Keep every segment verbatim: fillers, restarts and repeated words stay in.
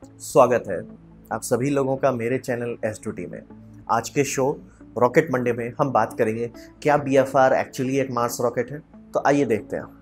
स्वागत है आप सभी लोगों का मेरे चैनल एस टू टी में। आज के शो रॉकेट मंडे में हम बात करेंगे क्या बी एफ आर एक्चुअली एक मार्स रॉकेट है। तो आइए देखते हैं।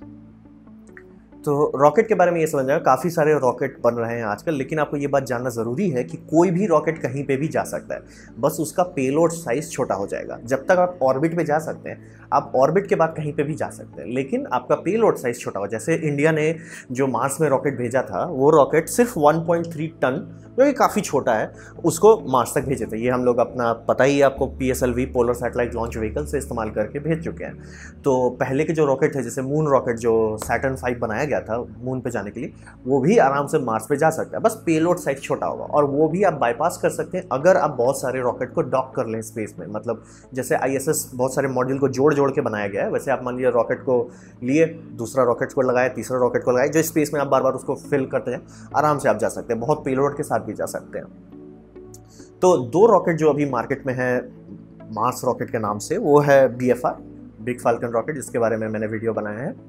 तो रॉकेट के बारे में ये समझना, काफ़ी सारे रॉकेट बन रहे हैं आजकल, लेकिन आपको ये बात जानना ज़रूरी है कि कोई भी रॉकेट कहीं पे भी जा सकता है, बस उसका पेलोड साइज़ छोटा हो जाएगा। जब तक आप ऑर्बिट पे जा सकते हैं, आप ऑर्बिट के बाद कहीं पे भी जा सकते हैं, लेकिन आपका पेलोड साइज़ छोटा हो। जैसे इंडिया ने जो मार्स में रॉकेट भेजा था, वो रॉकेट सिर्फ वन पॉइंट थ्री टन, जो कि काफ़ी छोटा है, उसको मार्स तक भेजे थे। ये हम लोग अपना पता ही है आपको, P S L V polar satellite launch vehicle से इस्तेमाल करके भेज चुके हैं। तो पहले के जो रॉकेट थे, जैसे मून रॉकेट जो सैटर्न फाइव बनाया गया था मून पे जाने के लिए, वो भी आराम से मार्स पे जा सकता है, बस पेलोड साइज छोटा होगा। और वो भी आप बाईपास कर सकते हैं अगर आप बहुत सारे रॉकेट को डॉक कर लें स्पेस में। मतलब जैसे आई एस एस बहुत सारे मॉड्यूल को जोड़ जोड़ के बनाया गया है, वैसे आप मान लीजिए रॉकेट को लिए, दूसरा रॉकेट को लगाया, तीसरा रॉकेट को लगाया, जो स्पेस में आप बार बार उसको फिल करते हैं, आराम से आप जा सकते हैं, बहुत पेलोड के साथ भी जा सकते हैं। तो दो रॉकेट जो अभी मार्केट में है मार्स रॉकेट के नाम से, वो है B F R, big falcon rocket, जिसके बारे में मैंने वीडियो बनाया है।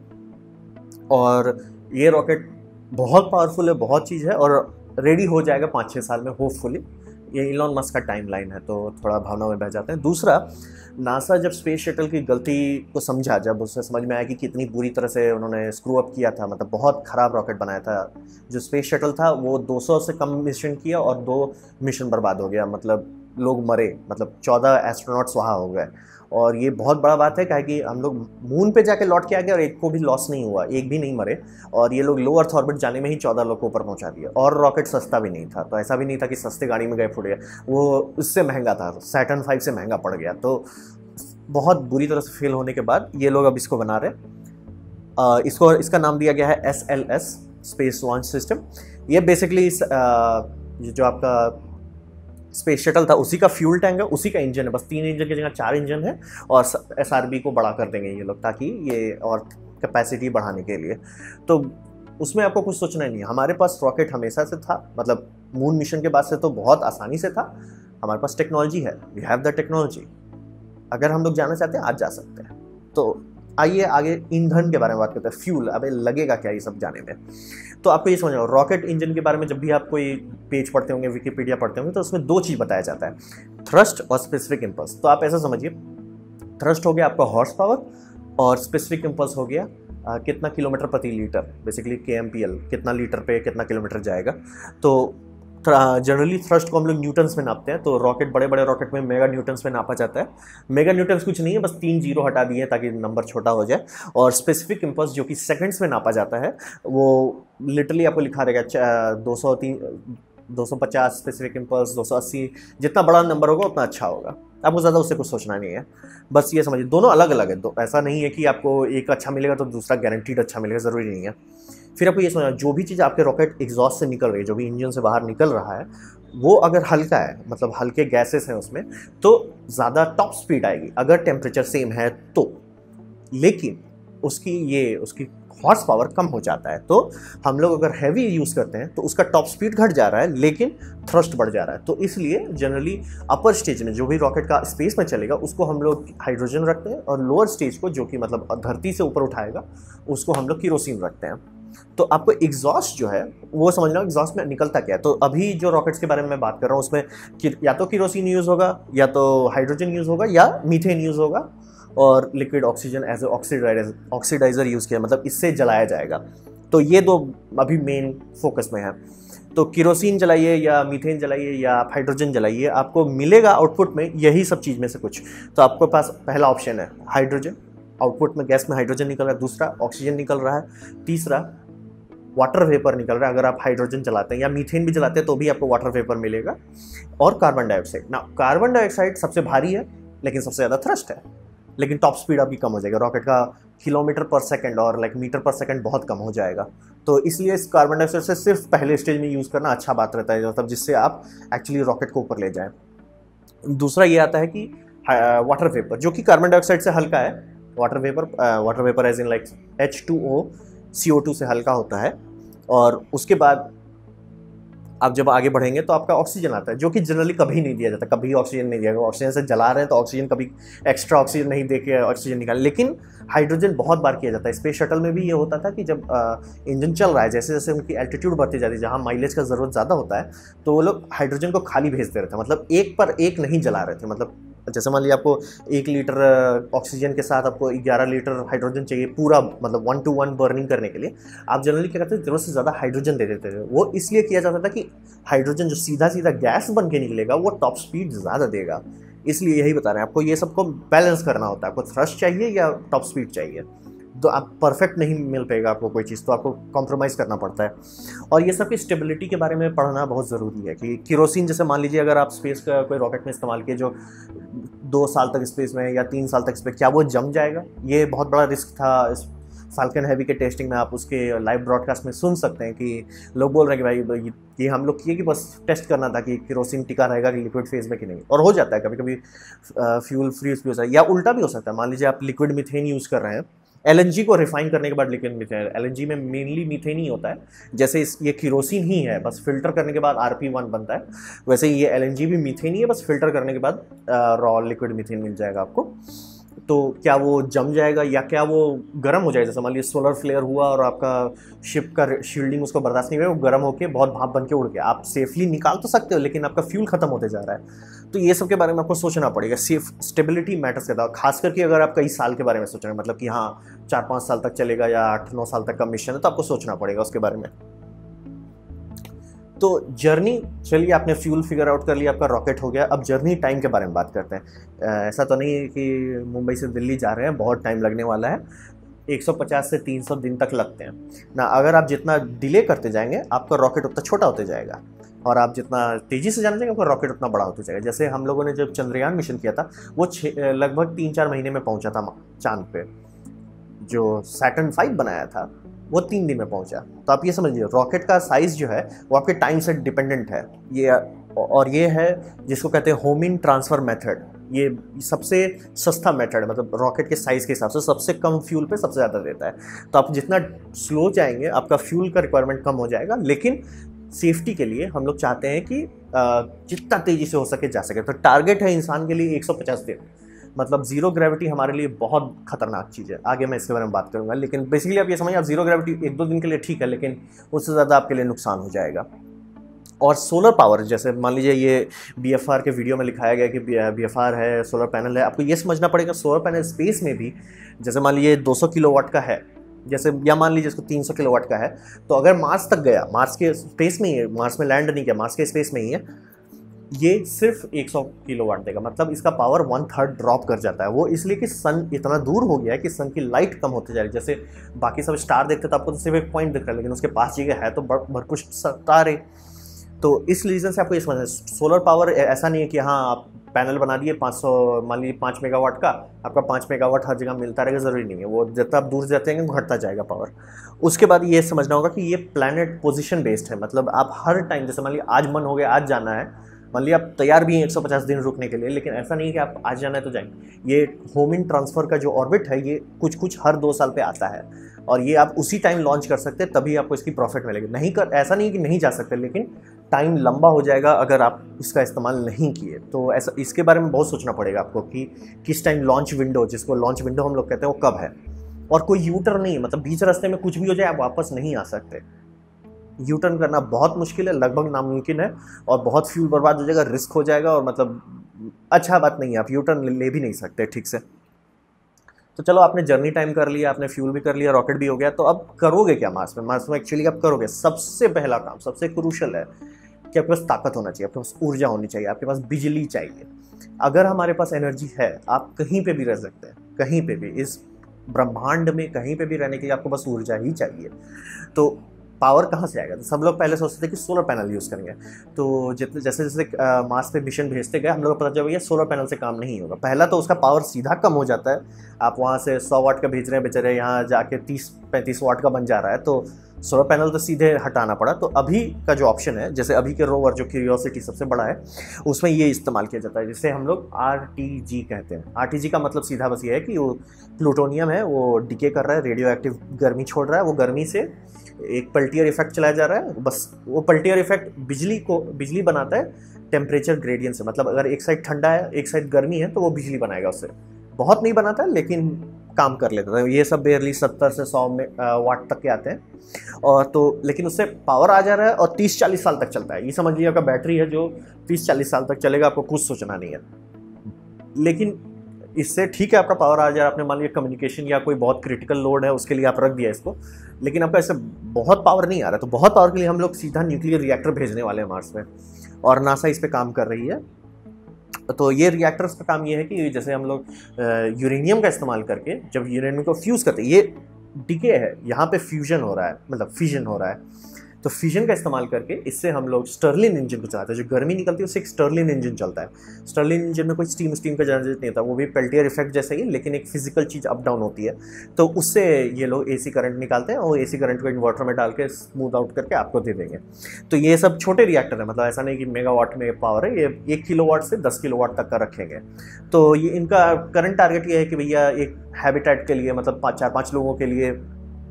और ये रॉकेट बहुत पावरफुल है, बहुत चीज़ है, और रेडी हो जाएगा पाँच छः साल में होपफुली। ये इलॉन मस्क का टाइमलाइन है, तो थोड़ा भावना में बह जाते हैं। दूसरा, नासा जब स्पेस शटल की गलती को समझा, जब उससे समझ में आया कि कितनी बुरी तरह से उन्होंने स्क्रू अप किया था, मतलब बहुत ख़राब रॉकेट बनाया था। जो स्पेस शटल था वो दो सौ से कम मिशन किया और दो मिशन बर्बाद हो गया, मतलब लोग मरे, मतलब चौदह एस्ट्रोनॉट्स वहाँ हो गए। और ये बहुत बड़ा बात है, क्या कि हम लोग मून पे जाके लौट के आ गए और एक को भी लॉस नहीं हुआ, एक भी नहीं मरे। और ये लोग लो अर्थ ऑर्बिट जाने में ही चौदह लोग को ऊपर पहुंचा दिया। और रॉकेट सस्ता भी नहीं था, तो ऐसा भी नहीं था कि सस्ते गाड़ी में गए फुट गया, वो उससे महंगा था, सैटर्न फाइव से महंगा पड़ गया। तो बहुत बुरी तरह से फेल होने के बाद ये लोग अब इसको बना रहे। आ, इसको इसका नाम दिया गया है S L S, space launch system. ये बेसिकली इस आ, जो आपका स्पेस शटल था उसी का फ्यूल टैंक है, उसी का इंजन है, बस तीन इंजन की जगह चार इंजन है। और एस आर बी को बढ़ा कर देंगे ये लोग, ताकि ये और कैपेसिटी बढ़ाने के लिए। तो उसमें आपको कुछ सोचना ही नहीं है। हमारे पास रॉकेट हमेशा से था, मतलब मून मिशन के बाद से तो बहुत आसानी से था। हमारे पास टेक्नोलॉजी है, वी हैव द टेक्नोलॉजी। अगर हम लोग जाना चाहते हैं, आज जा सकते हैं। तो आइए आगे ईंधन के बारे में बात करते हैं। फ्यूल, अबे लगेगा क्या ये सब जाने में। तो आपको ये समझो, रॉकेट इंजन के बारे में जब भी आप कोई पेज पढ़ते होंगे, विकिपीडिया पढ़ते होंगे, तो उसमें दो चीज़ बताया जाता है, थ्रस्ट और स्पेसिफिक इम्पल्स। तो आप ऐसा समझिए, थ्रस्ट हो गया आपका हॉर्स पावर, और स्पेसिफिक इम्पल्स हो गया आ, कितना किलोमीटर प्रति litre, basically K M P L, कितना लीटर पे कितना किलोमीटर जाएगा। तो जनरली थ्रस्ट को हम लोग न्यूटन्स में नापते हैं, तो रॉकेट, बड़े बड़े रॉकेट में मेगा न्यूटन्स में नापा जाता है। मेगा न्यूटन्स कुछ नहीं है, बस तीन जीरो हटा दिए ताकि नंबर छोटा हो जाए। और स्पेसिफिक इम्पल्स जो कि सेकंड्स में नापा जाता है, वो लिटरली आपको लिखा रहेगा दो सौ तीन दो सौ पचास स्पेसिफिक इम्पल्स, दो सौ अस्सी, जितना बड़ा नंबर होगा उतना अच्छा होगा। आपको ज़्यादा उससे कुछ सोचना नहीं है, बस ये समझिए दोनों अलग अलग है। तो ऐसा नहीं है कि आपको एक अच्छा मिलेगा तो दूसरा गारंटीड अच्छा मिलेगा, ज़रूरी नहीं है। फिर आपको ये समझना, जो भी चीज़ आपके रॉकेट एग्जॉस्ट से निकल रही है, जो भी इंजन से बाहर निकल रहा है, वो अगर हल्का है, मतलब हल्के गैसेस हैं उसमें, तो ज़्यादा टॉप स्पीड आएगी अगर टेम्परेचर सेम है तो। लेकिन उसकी ये उसकी हॉर्स पावर कम हो जाता है। तो हम लोग अगर हैवी यूज़ करते हैं तो उसका टॉप स्पीड घट जा रहा है, लेकिन थ्रस्ट बढ़ जा रहा है। तो इसलिए जनरली अपर स्टेज में जो भी रॉकेट का स्पेस में चलेगा, उसको हम लोग हाइड्रोजन रखते हैं, और लोअर स्टेज को, जो कि मतलब धरती से ऊपर उठाएगा, उसको हम लोग केरोसिन रखते हैं। तो आपको एग्जॉस्ट जो है वो समझना, एग्जॉस्ट में निकलता क्या है। तो अभी जो रॉकेट्स के बारे में मैं बात कर रहा हूँ, उसमें या तो केरोसिन यूज़ होगा, या तो हाइड्रोजन यूज़ होगा, या मीथेन यूज़ होगा, और liquid oxygen as a oxidiser oxidiser use किया, मतलब इससे जलाया जाएगा। तो ये दो अभी मेन फोकस में है। तो केरोसिन जलाइए या मीथेन जलाइए या आप हाइड्रोजन जलाइए, आपको मिलेगा आउटपुट में यही सब चीज़ में से कुछ। तो आपके पास पहला ऑप्शन है हाइड्रोजन, आउटपुट में गैस में हाइड्रोजन निकल रहा है। दूसरा, ऑक्सीजन निकल रहा है। तीसरा, वाटर वेपर निकल रहा है। अगर आप हाइड्रोजन जलाते हैं या मीथेन भी जलाते हैं तो भी आपको वाटर वेपर मिलेगा। और कार्बन डाइऑक्साइड ना, कार्बन डाइऑक्साइड सबसे भारी है, लेकिन सबसे ज़्यादा थ्रस्ट है, लेकिन टॉप स्पीड आपकी कम हो जाएगा। रॉकेट का किलोमीटर पर सेकंड और लाइक मीटर पर सेकंड बहुत कम हो जाएगा। तो इसलिए इस कार्बन डाइऑक्साइड से सिर्फ पहले स्टेज में यूज़ करना अच्छा बात रहता है, मतलब जिससे आप एक्चुअली रॉकेट को ऊपर ले जाएं। दूसरा ये आता है कि वाटर वेपर, जो कि कार्बन डाइऑक्साइड से हल्का है। Water vapour water vapour as in like H two O, C O two से हल्का होता है। और उसके बाद आप जब आगे बढ़ेंगे तो आपका ऑक्सीजन आता है, जो कि जनरली कभी नहीं दिया जाता, कभी ऑक्सीजन नहीं दिया जाएगा। ऑक्सीजन से जला रहे हैं तो ऑक्सीजन कभी एक्स्ट्रा ऑक्सीजन नहीं दे के ऑक्सीजन निकाल, लेकिन हाइड्रोजन बहुत बार किया जाता है। स्पेस शटल में भी ये होता था कि जब इंजन चल रहा है, जैसे जैसे उनकी एल्टीट्यूड बढ़ती जाती है, जहाँ माइलेज का ज़रूरत ज़्यादा होता है, तो वो लोग हाइड्रोजन को खाली भेज दे रहे थे, मतलब एक पर एक नहीं जला रहे थे। मतलब जैसे मान लीजिए आपको एक लीटर ऑक्सीजन के साथ आपको ग्यारह लीटर हाइड्रोजन चाहिए पूरा, मतलब वन टू वन बर्निंग करने के लिए, आप जनरली क्या करते थे, जरूरत से ज़्यादा हाइड्रोजन दे देते थे। वो इसलिए किया जाता था कि हाइड्रोजन जो सीधा सीधा गैस बन के निकलेगा वो टॉप स्पीड ज़्यादा देगा, इसलिए यही बता रहे हैं आपको। ये सबको बैलेंस करना होता है, आपको थ्रस्ट चाहिए या टॉप स्पीड चाहिए, तो आप परफेक्ट नहीं मिल पाएगा आपको कोई चीज़, तो आपको कॉम्प्रोमाइज़ करना पड़ता है। और ये सब की स्टेबिलिटी के बारे में पढ़ना बहुत ज़रूरी है कि केरोसिन, जैसे मान लीजिए अगर आप स्पेस का कोई रॉकेट में इस्तेमाल किए जो दो साल तक स्पेस में या तीन साल तक स्पेस, क्या वो जम जाएगा? ये बहुत बड़ा रिस्क था इस फाल्कन हैवी के टेस्टिंग में। आप उसके लाइव ब्रॉडकास्ट में सुन सकते हैं कि लोग बोल रहे हैं कि भाई ये हम लोग किए कि बस टेस्ट करना था कि केरोसिन टिका रहेगा कि लिक्विड फेज में कि नहीं, और हो जाता है कभी कभी फ्यूल फ्रीज भी हो सकता है, या उल्टा भी हो सकता है। मान लीजिए आप लिक्विड मीथेन यूज़ कर रहे हैं, एलएनजी को रिफाइन करने के बाद लिक्विड मीथेन, एलएनजी में मेनली मीथेन ही होता है, जैसे इस ये केरोसिन ही है, बस फिल्टर करने के बाद आरपी वन बनता है, वैसे ही ये एलएनजी भी मीथेन ही है, बस फिल्टर करने के बाद रॉ लिक्विड मीथेन मिल जाएगा आपको। तो क्या वो जम जाएगा या क्या वो गर्म हो जाएगा? जैसे मान लीजिए सोलर फ्लेयर हुआ और आपका शिप का शील्डिंग उसको बर्दाश्त नहीं हुआ, वो गर्म होकर बहुत भाप बन के उड़ गया, आप सेफली निकाल तो सकते हो लेकिन आपका फ्यूल खत्म होते जा रहा है। तो ये सब के बारे में आपको सोचना पड़ेगा। सेफ स्टेबिलिटी मैटर्स करता है, खास करके अगर आप कई साल के बारे में सोच रहे हैं, मतलब कि हाँ चार पाँच साल तक चलेगा या आठ नौ साल तक का मिशन है, तो आपको सोचना पड़ेगा उसके बारे में। तो जर्नी, चलिए आपने फ्यूल फिगर आउट कर लिया, आपका रॉकेट हो गया, अब जर्नी टाइम के बारे में बात करते हैं। ऐसा तो नहीं है कि मुंबई से दिल्ली जा रहे हैं, बहुत टाइम लगने वाला है, एक सौ पचास से तीन सौ दिन तक लगते हैं ना। अगर आप जितना डिले करते जाएंगे आपका रॉकेट उतना छोटा होते जाएगा, और आप जितना तेज़ी से जाने जाएंगे आपका रॉकेट उतना बड़ा होते जाएगा। जैसे हम लोगों ने जब चंद्रयान मिशन किया था, वो छः लगभग तीन चार महीने में पहुँचा था चाँद पे। जो सैटर्न फाइव बनाया था वो तीन दिन में पहुंचा। तो आप ये समझिए रॉकेट का साइज़ जो है वो आपके टाइम से डिपेंडेंट है। ये और ये है जिसको कहते हैं होम इन ट्रांसफ़र मेथड, ये सबसे सस्ता मेथड है, मतलब रॉकेट के साइज़ के हिसाब से सबसे कम फ्यूल पे सबसे ज़्यादा देता है। तो आप जितना स्लो जाएंगे आपका फ्यूल का रिक्वायरमेंट कम हो जाएगा, लेकिन सेफ्टी के लिए हम लोग चाहते हैं कि जितना तेज़ी से हो सके जा सके। तो टारगेट है इंसान के लिए एक सौ पचास दिन, मतलब जीरो ग्रेविटी हमारे लिए बहुत खतरनाक चीज़ है। आगे मैं इसके बारे में बात करूंगा, लेकिन बेसिकली आप ये समझिए आप जीरो ग्रेविटी एक दो दिन के लिए ठीक है, लेकिन उससे ज़्यादा आपके लिए नुकसान हो जाएगा। और सोलर पावर, जैसे मान लीजिए ये बी एफ आर के वीडियो में लिखाया गया कि बी एफ आर है, सोलर पैनल है, आपको ये समझना पड़ेगा सोलर पैनल स्पेस में भी, जैसे मान लीजिए दो सौ किलो वाट का है, जैसे या मान लीजिए इसको तीन सौ किलो वाट का है, तो अगर मार्स तक गया, मार्स के स्पेस में ही है, मार्स में लैंड नहीं किया, मार्स के स्पेस में ही है, ये सिर्फ एक सौ किलोवाट देगा, मतलब इसका पावर वन थर्ड ड्रॉप कर जाता है। वो इसलिए कि सन इतना दूर हो गया है कि सन की लाइट कम होती जा रही है। जैसे बाकी सब स्टार देखते तो आपको तो सिर्फ एक पॉइंट दिख रहा है, लेकिन उसके पास जगह है तो भरपूर तारे। तो इस रीज़न से आपको ये समझना है सोलर पावर ऐसा नहीं है कि हाँ आप पैनल बना दिए पाँच सौ, मान लीजिए पाँच मेगावाट का, आपका पाँच मेगावाट हर जगह मिलता रहेगा, ज़रूरी नहीं है। वो जितना आप दूर जाते हैं घटता जाएगा पावर। उसके बाद ये समझना होगा कि ये प्लैनेट पोजीशन बेस्ड है, मतलब आप हर टाइम, जैसे मान लीजिए आज मन हो गया आज जाना है, मान लीजिए आप तैयार भी हैं एक सौ पचास दिन रुकने के लिए, लेकिन ऐसा नहीं है कि आप आज जाना है तो जाएंगे। ये होम इन ट्रांसफ़र का जो ऑर्बिट है ये कुछ कुछ हर दो साल पे आता है, और ये आप उसी टाइम लॉन्च कर सकते हैं, तभी आपको इसकी प्रॉफिट मिलेगी। नहीं कर ऐसा नहीं कि नहीं जा सकते, लेकिन टाइम लंबा हो जाएगा अगर आप इसका इस्तेमाल नहीं किए। तो ऐसा इसके बारे में बहुत सोचना पड़ेगा आपको कि किस टाइम लॉन्च विंडो, जिसको लॉन्च विंडो हम लोग कहते हैं, वो कब है। और कोई यू टर्न नहीं, मतलब बीच रास्ते में कुछ भी हो जाए आप वापस नहीं आ सकते। यू टर्न करना बहुत मुश्किल है, लगभग नामुमकिन है, और बहुत फ्यूल बर्बाद हो जाएगा, रिस्क हो जाएगा, और मतलब अच्छा बात नहीं है, आप यू टर्न ले भी नहीं सकते ठीक से। तो चलो आपने जर्नी टाइम कर लिया, आपने फ्यूल भी कर लिया, रॉकेट भी हो गया, तो अब करोगे क्या मार्स में? मार्स में एक्चुअली आप करोगे, सबसे पहला काम, सबसे क्रूशल है कि आपके पास ताकत होना चाहिए, आपके पास ऊर्जा होनी चाहिए, आपके पास बिजली चाहिए। अगर हमारे पास एनर्जी है, आप कहीं पे भी रह सकते हैं, कहीं पे भी, इस ब्रह्मांड में कहीं पे भी रहने के लिए आपको बस ऊर्जा ही चाहिए। तो पावर कहाँ से आएगा? तो सब लोग पहले सोचते थे कि सोलर पैनल यूज़ करेंगे, तो जितने जैसे जैसे मार्स पे मिशन भेजते गए हम लोग को पता चला भैया सोलर पैनल से काम नहीं होगा। पहला तो उसका पावर सीधा कम हो जाता है, आप वहाँ से सौ वाट का भेज रहे हैं, बेचारे यहाँ जाके तीस पैंतीस वाट का बन जा रहा है, तो सोलर पैनल तो सीधे हटाना पड़ा। तो अभी का जो ऑप्शन है, जैसे अभी के रोवर जो क्यूरियोसिटी सबसे बड़ा है, उसमें ये इस्तेमाल किया जाता है, जिसे हम लोग आर टी जी कहते हैं। आर टी जी का मतलब सीधा बस ये है कि वो प्लूटोनियम है, वो डिके कर रहा है, रेडियो एक्टिव गर्मी छोड़ रहा है, वो गर्मी से एक पल्टियर इफेक्ट चलाया जा रहा है। बस वो पल्टियर इफेक्ट बिजली को बिजली बनाता है टेम्परेचर ग्रेडियंट से। मतलब अगर एक साइड ठंडा है एक साइड गर्मी है तो वो बिजली बनाएगा उससे। बहुत नहीं बनाता है लेकिन काम कर लेता है। ये सब बेयरली सत्तर से सौ में वाट तक के आते हैं और तो लेकिन उससे पावर आ जा रहा है और तीस चालीस साल तक चलता है। ये समझ लीजिए आपका बैटरी है जो तीस चालीस साल तक चलेगा, आपको कुछ सोचना नहीं है। लेकिन इससे ठीक है आपका पावर आ जाए, आपने मान लिया कम्युनिकेशन या कोई बहुत क्रिटिकल लोड है उसके लिए आप रख दिया इसको, लेकिन आपका ऐसे बहुत पावर नहीं आ रहा। तो बहुत पावर के लिए हम लोग सीधा न्यूक्लियर रिएक्टर भेजने वाले हैं मार्स में और नासा इस पर काम कर रही है। तो ये रिएक्टर्स का काम ये है कि जैसे हम लोग यूरेनियम का इस्तेमाल करके जब यूरेनियम को फ्यूज़ करते हैं, ये डिके है, यहाँ पे फ्यूजन हो रहा है, मतलब फिजन हो रहा है। तो फिजन का इस्तेमाल करके इससे हम लोग स्टर्लिन इंजन को चलाते हैं। जो गर्मी निकलती है उससे एक स्टर्लिन इंजन चलता है। स्टर्लिन इंजन में कोई स्टीम स्टीम का जनरेट नहीं होता, वो भी पेल्टियर इफेक्ट जैसा ही, लेकिन एक फिजिकल चीज़ अप डाउन होती है। तो उससे ये लोग एसी करंट निकालते हैं और एसी करंट को इन्वर्टर में डाल के स्मूथ आउट करके आपको दे देंगे। तो ये सब छोटे रिएक्टर है, मतलब ऐसा नहीं कि मेगावाट में पावर है, ये एक किलोवाट से दस किलोवाट तक का रखेंगे। तो ये इनका करंट टारगेट ये है कि भैया एक हैबिटेट के लिए, मतलब पाँच चार पाँच लोगों के लिए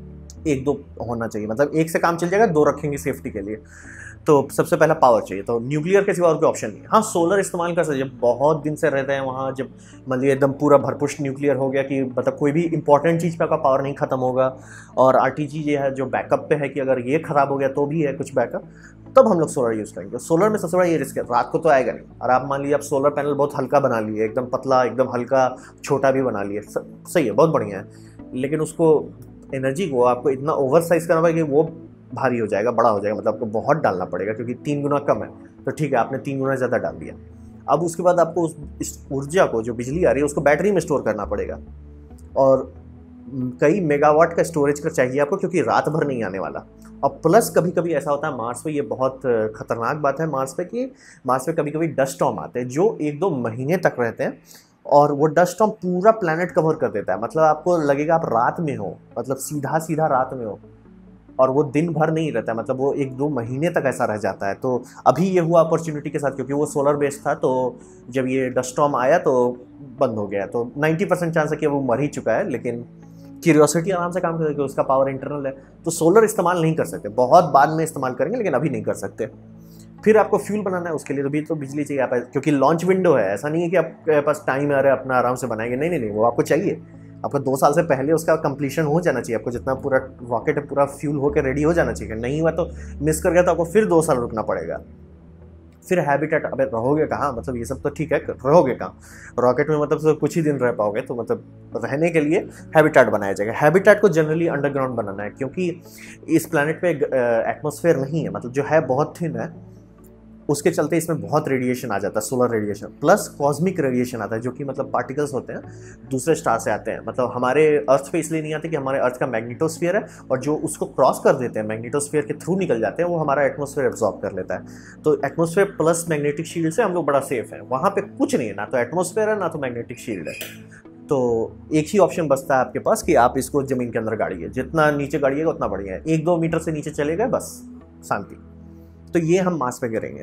एक दो होना चाहिए, मतलब एक से काम चल जाएगा, दो रखेंगे सेफ्टी के लिए। तो सबसे पहला पावर चाहिए, तो न्यूक्लियर के सिवा और कोई ऑप्शन नहीं। हाँ, सोलर इस्तेमाल कर सकते, जब बहुत दिन से रहते हैं वहाँ, जब मतलब एकदम पूरा भरपुष्ट न्यूक्लियर हो गया कि मतलब कोई भी इंपॉर्टेंट चीज़ पे आपका पावर नहीं खत्म होगा, और आरटीजी ये है जो बैकअप पे है कि अगर ये खराब हो गया तो भी है कुछ बैकअप, तब हम लोग सोलर यूज़ करेंगे। सोलर में सबसे बड़ा ये रिस्क है, रात को तो आएगा नहीं। और आप मान लीजिए आप सोलर पैनल बहुत हल्का बना लिए, एकदम पतला, एकदम हल्का छोटा भी बना लिए, सही है, बहुत बढ़िया है, लेकिन उसको एनर्जी को आपको इतना ओवर साइज करना पड़ेगा कि वो भारी हो जाएगा, बड़ा हो जाएगा, मतलब आपको बहुत डालना पड़ेगा, क्योंकि तीन गुना कम है तो ठीक है आपने तीन गुना ज़्यादा डाल दिया। अब उसके बाद आपको उस इस ऊर्जा को, जो बिजली आ रही है, उसको बैटरी में स्टोर करना पड़ेगा, और कई मेगावाट का स्टोरेज का चाहिए आपको, क्योंकि रात भर नहीं आने वाला। और प्लस कभी कभी ऐसा होता है मार्स पे, ये बहुत खतरनाक बात है मार्स पे, कि मार्स पे कभी कभी डस्ट स्टॉर्म आते हैं जो एक दो महीने तक रहते हैं, और वो डस्ट स्टॉर्म पूरा प्लैनेट कवर कर देता है। मतलब आपको लगेगा आप रात में हो, मतलब सीधा सीधा रात में हो, और वो दिन भर नहीं रहता है, मतलब वो एक दो महीने तक ऐसा रह जाता है। तो अभी ये हुआ अपॉर्चुनिटी के साथ, क्योंकि वो सोलर बेस्ड था, तो जब ये डस्ट स्टॉर्म आया तो बंद हो गया। तो नाइन्टी परसेंट चांस है कि वो मर ही चुका है, लेकिन क्यूरियोसिटी आराम से काम करेगी, उसका पावर इंटरनल है। तो सोलर इस्तेमाल नहीं कर सकते, बहुत बाद में इस्तेमाल करेंगे, लेकिन अभी नहीं कर सकते। फिर आपको फ्यूल बनाना है, उसके लिए तो भी तो बिजली चाहिए आप, क्योंकि लॉन्च विंडो है, ऐसा नहीं है कि आपके पास टाइम आ रहा है अपना आराम से बनाएंगे, नहीं नहीं नहीं, वो आपको चाहिए। आपको दो साल से पहले उसका कंप्लीशन हो जाना चाहिए, आपको जितना पूरा रॉकेट है पूरा फ्यूल होकर रेडी हो जाना चाहिए। नहीं हुआ तो मिस कर गया तो आपको फिर दो साल रुकना पड़ेगा। फिर हैबिटेट, अबे रहोगे कहाँ, मतलब ये सब तो ठीक है, रहोगे कहाँ रॉकेट में, मतलब तो कुछ ही दिन रह पाओगे, तो मतलब रहने के लिए हैबिटेट बनाया जाएगा। हैबिटेट को जनरली अंडरग्राउंड बनाना है, क्योंकि इस प्लैनेट पे एटमॉस्फेयर नहीं है, मतलब जो है बहुत थिन है, उसके चलते इसमें बहुत रेडिएशन आ जाता है, solar radiation plus cosmic radiation आता है, जो कि मतलब पार्टिकल्स होते हैं दूसरे स्टार से आते हैं। मतलब हमारे अर्थ पे इसलिए नहीं आते कि हमारे अर्थ का मैग्नेटोस्फीयर है, और जो उसको क्रॉस कर देते हैं, मैग्नेटोस्फीयर के थ्रू निकल जाते हैं, वो हमारा एटमॉस्फेयर एब्जॉर्ब कर लेता है। तो एटमॉस्फेयर प्लस मैग्नेटिक शील्ड से हम लोग बड़ा सेफ है, वहाँ पर कुछ नहीं है, ना तो एटमॉस्फेयर है ना तो मैग्नेटिक शील्ड है। तो एक ही ऑप्शन बचता है आपके पास कि आप इसको ज़मीन के अंदर गाड़िए, जितना नीचे गाड़िएगा उतना बढ़िया है, एक दो मीटर से नीचे चले गए बस शांति। तो ये हम मार्स पे करेंगे।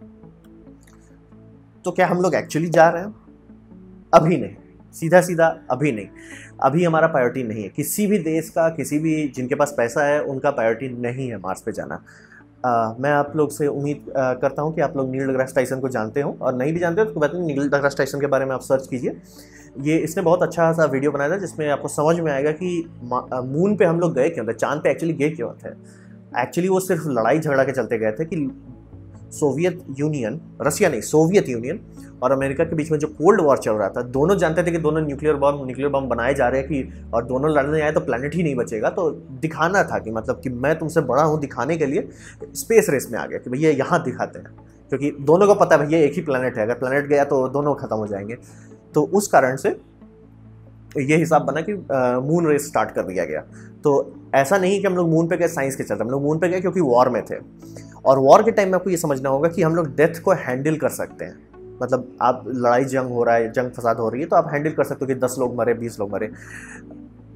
तो क्या हम लोग एक्चुअली जा रहे हैं? अभी नहीं, सीधा सीधा अभी नहीं। अभी हमारा प्रायोरिटी नहीं है, किसी भी देश का, किसी भी जिनके पास पैसा है उनका प्रायोरिटी नहीं है मार्स पे जाना। आ, मैं आप लोग से उम्मीद करता हूं कि आप लोग नील डिग्रास टाइसन को जानते हो, और नहीं भी जानते हो तो कहते हैं नील डिग्रास टाइसन के बारे में आप सर्च कीजिए। ये इसने बहुत अच्छा सा वीडियो बनाया था, जिसमें आपको समझ में आएगा कि मून पे हम लोग गए क्यों थे, चांद पे एक्चुअली गए क्यों थे। एक्चुअली वो सिर्फ लड़ाई झगड़ा के चलते गए थे कि सोवियत यूनियन, रशिया नहीं, सोवियत यूनियन और अमेरिका के बीच में जो कोल्ड वॉर चल रहा था, दोनों जानते थे कि दोनों न्यूक्लियर बम न्यूक्लियर बम बनाए जा रहे हैं कि, और दोनों लड़ने आए तो प्लैनेट ही नहीं बचेगा। तो दिखाना था कि मतलब कि मैं तुमसे बड़ा हूँ, दिखाने के लिए स्पेस रेस में आ गया कि भैया यहाँ दिखाते हैं, क्योंकि दोनों को पता है भैया एक ही प्लैनेट है, अगर प्लैनेट गया तो दोनों खत्म हो जाएंगे। तो उस कारण से ये हिसाब बना कि मून रेस स्टार्ट कर दिया गया। तो ऐसा नहीं कि हम लोग मून पे गए साइंस के चलते, हम लोग मून पे गए क्योंकि वॉर में थे, और वॉर के टाइम में आपको ये समझना होगा कि हम लोग डेथ को हैंडल कर सकते हैं। मतलब आप लड़ाई जंग हो रहा है, जंग फसाद हो रही है, तो आप हैंडल कर सकते हो कि दस लोग मरे, बीस लोग मरे।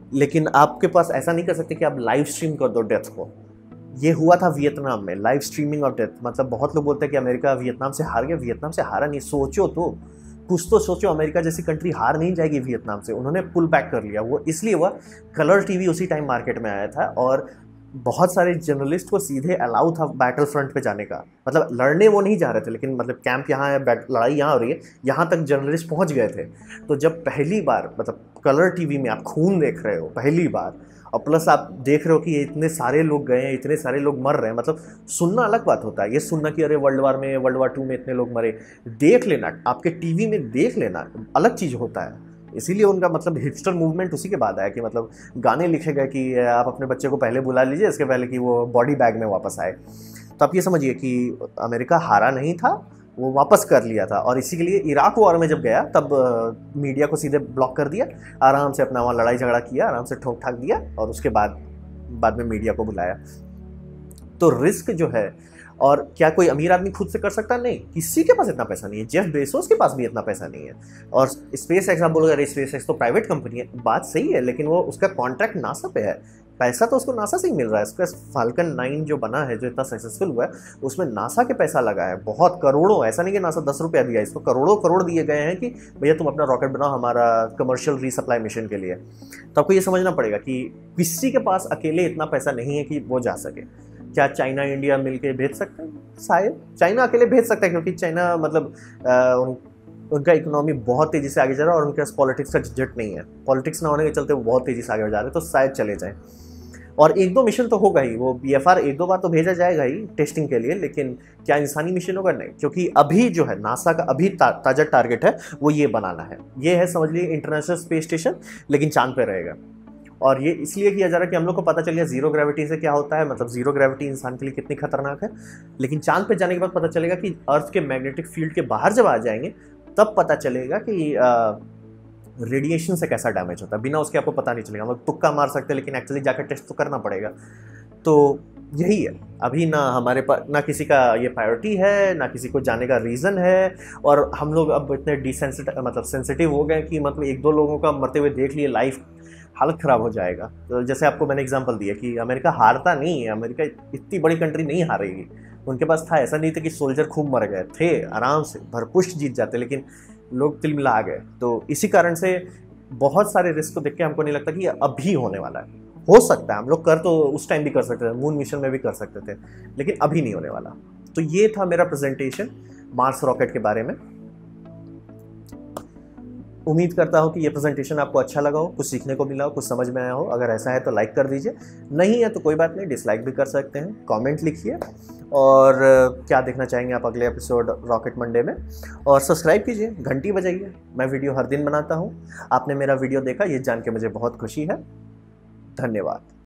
लेकिन आपके पास ऐसा नहीं कर सकते कि आप लाइव स्ट्रीम कर दो डेथ को। ये हुआ था वियतनाम में, लाइव स्ट्रीमिंग ऑफ डेथ। मतलब बहुत लोग बोलते हैं कि अमेरिका वियतनाम से हार गया, वियतनाम से हारा नहीं। सोचो तो, कुछ तो सोचो, अमेरिका जैसी कंट्री हार नहीं जाएगी वियतनाम से। उन्होंने पुल बैक कर लिया। वो इसलिए हुआ, कलर टीवी उसी टाइम मार्केट में आया था और बहुत सारे जर्नलिस्ट को सीधे अलाउ था बैटल फ्रंट पे जाने का। मतलब लड़ने वो नहीं जा रहे थे, लेकिन मतलब कैंप यहाँ है, लड़ाई यहाँ हो रही है, यहाँ तक जर्नलिस्ट पहुँच गए थे। तो जब पहली बार मतलब कलर टीवी में आप खून देख रहे हो पहली बार, और प्लस आप देख रहे हो कि इतने सारे लोग गए हैं, इतने सारे लोग मर रहे हैं, मतलब सुनना अलग बात होता है। ये सुनना कि अरे वर्ल्ड वार में, वर्ल्ड वार टू में इतने लोग मरे, देख लेना आपके टीवी में, देख लेना अलग चीज़ होता है। इसीलिए उनका मतलब हिपस्टर मूवमेंट उसी के बाद आया कि मतलब गाने लिखे गए कि आप अपने बच्चे को पहले बुला लीजिए, इसके पहले कि वो बॉडी बैग में वापस आए। तो आप ये समझिए कि अमेरिका हारा नहीं था, वो वापस कर लिया था। और इसी के लिए इराक वॉर में जब गया तब आ, मीडिया को सीधे ब्लॉक कर दिया, आराम से अपना वहाँ लड़ाई झगड़ा किया, आराम से ठोक ठाक दिया, और उसके बाद बाद में मीडिया को बुलाया। तो रिस्क जो है, और क्या कोई अमीर आदमी खुद से कर सकता? नहीं, किसी के पास इतना पैसा नहीं है। जेफ बेजोस के पास भी इतना पैसा नहीं है। और स्पेस एक्स आप बोलोगे अरे स्पेस एक्स तो प्राइवेट कंपनी है, बात सही है, लेकिन वो उसका कॉन्ट्रैक्ट नासा पे है, पैसा तो उसको नासा से ही मिल रहा है। उसका फाल्कन नाइन जो बना है, जो इतना सक्सेसफुल हुआ है, उसमें नासा के पैसा लगा है बहुत, करोड़ों। ऐसा नहीं कि नासा दस रुपया दिया, इसको करोड़ों करोड़ दिए गए हैं कि भैया तुम अपना रॉकेट बनाओ हमारा कमर्शियल रीसप्लाई मिशन के लिए। तो आपको ये समझना पड़ेगा कि किसी के पास अकेले इतना पैसा नहीं है कि वो जा सके। क्या चाइना इंडिया मिलके भेज सकते हैं? शायद चाइना अकेले भेज सकता है, क्योंकि चाइना मतलब आ, उन, उनका इकोनॉमी बहुत तेज़ी से आगे जा रहा है और उनके पास पॉलिटिक्स का झंझट नहीं है। पॉलिटिक्स ना होने के चलते वो बहुत तेज़ी से आगे जा रहे हैं, तो शायद चले जाएं। और एक दो मिशन तो होगा ही, वो बी एफ आर एक दो बार तो भेजा जाएगा ही टेस्टिंग के लिए, लेकिन क्या इंसानी मिशन होगा? नहीं, क्योंकि अभी जो है नासा का अभी ता, ताज़ा टारगेट है वो ये बनाना है। ये है समझ लीजिए इंटरनेशनल स्पेस स्टेशन, लेकिन चांद पे रहेगा। और ये इसलिए किया जा रहा है कि हम लोग को पता चल गया जीरो ग्रेविटी से क्या होता है, मतलब जीरो ग्रेविटी इंसान के लिए कितनी खतरनाक है। लेकिन चांद पे जाने के बाद पता चलेगा कि अर्थ के मैग्नेटिक फील्ड के बाहर जब आ जाएंगे तब पता चलेगा कि रेडिएशन से कैसा डैमेज होता है। बिना उसके आपको पता नहीं चलेगा। हम लोग तुक्का मार सकते हैं, लेकिन एक्चुअली जाकर टेस्ट तो करना पड़ेगा। तो यही है, अभी ना हमारे पास ना किसी का ये प्रायोरिटी है, ना किसी को जाने का रीज़न है। और हम लोग अब इतने डिसेंसिटिव मतलब सेंसिटिव हो गए कि मतलब एक दो लोगों का मरते हुए देख लिए, लाइफ हालत ख़राब हो जाएगा। तो जैसे आपको मैंने एग्जांपल दिया कि अमेरिका हारता नहीं है, अमेरिका इतनी बड़ी कंट्री नहीं हारेगी। उनके पास था, ऐसा नहीं था कि सोल्जर खूब मर गए थे, आराम से भरपुष्ट जीत जाते, लेकिन लोग तिलमिला गए। तो इसी कारण से बहुत सारे रिस्क को देख के हमको नहीं लगता कि अभी होने वाला है। हो सकता है हम लोग कर तो उस टाइम भी कर सकते थे, मून मिशन में भी कर सकते थे, लेकिन अभी नहीं होने वाला। तो ये था मेरा प्रेजेंटेशन मार्स रॉकेट के बारे में। उम्मीद करता हूँ कि ये प्रेजेंटेशन आपको अच्छा लगा हो, कुछ सीखने को मिला हो, कुछ समझ में आया हो। अगर ऐसा है तो लाइक कर दीजिए, नहीं है तो कोई बात नहीं, डिसलाइक भी कर सकते हैं। कमेंट लिखिए और क्या देखना चाहेंगे आप अगले एपिसोड रॉकेट मंडे में, और सब्सक्राइब कीजिए, घंटी बजाइए। मैं वीडियो हर दिन बनाता हूँ। आपने मेरा वीडियो देखा, ये जान के मुझे बहुत खुशी है। धन्यवाद।